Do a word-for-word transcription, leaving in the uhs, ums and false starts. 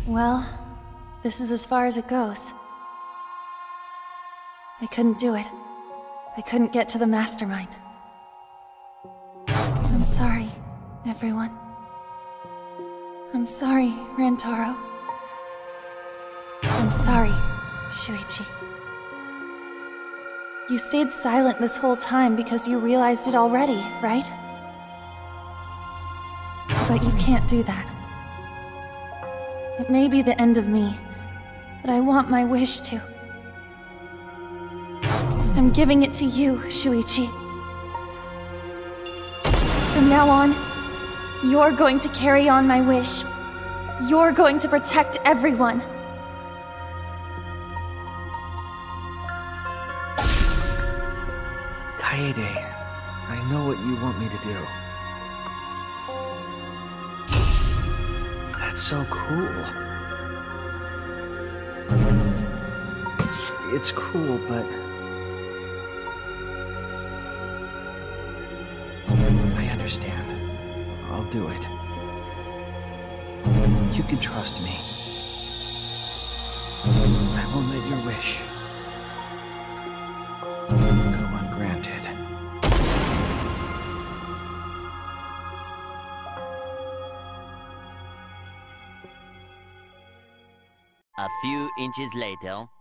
Well, this is as far as it goes. I couldn't do it. I couldn't get to the mastermind. I'm sorry, everyone. I'm sorry, Rantaro. I'm sorry, Shuichi. You stayed silent this whole time because you realized it already, right? But you can't do that. It may be the end of me, but I want my wish to. I'm giving it to you, Shuichi. From now on, you're going to carry on my wish. You're going to protect everyone. Kaede, I know what you want me to do. That's so cool. It's cool, but... I understand. I'll do it. You can trust me. I won't let your wish go ungranted. A few inches later.